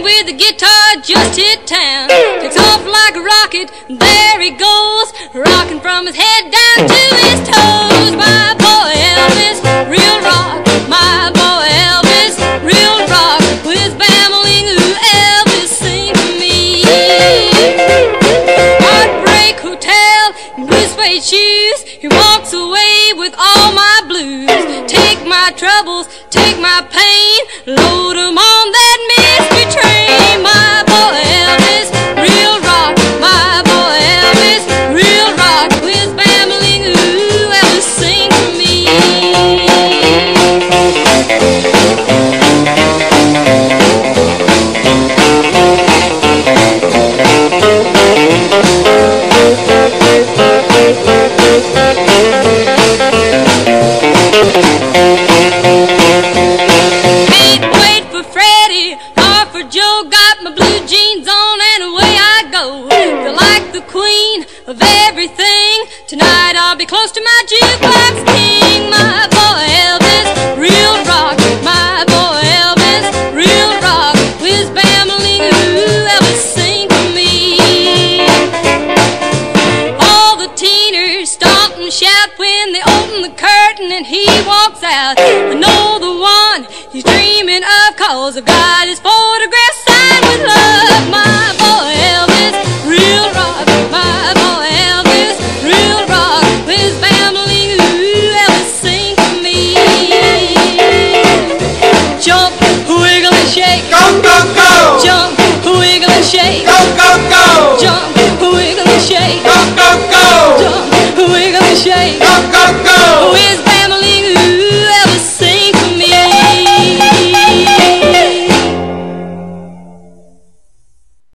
man with the guitar just hit town. Takes off like a rocket, there he goes, rocking from his head down to his toes. My boy Elvis, real rock. My boy Elvis, real rock. With bambling, ooh, Elvis, sing for me. Heartbreak Hotel, in blue suede shoes, he walks away with all my blues. Take my troubles, take my pain, load 'em on that mystery train. My boy Elvis, real rock. My boy Elvis, real rock. With bambling, ooh, Elvis, sing for me. Wait for Freddie or for Joe, got my blue jeans on and away I go. Feel like the queen of everything. Tonight I'll be close to my jukebox king. My boy Elvis, real rock. My boy Elvis, real rock. Whiz bambling, ooh, Elvis, sing for me. All the teeners stomp and shout when they open the curtain and he walks out. I know the one he's dreaming of, 'cause I've got his photograph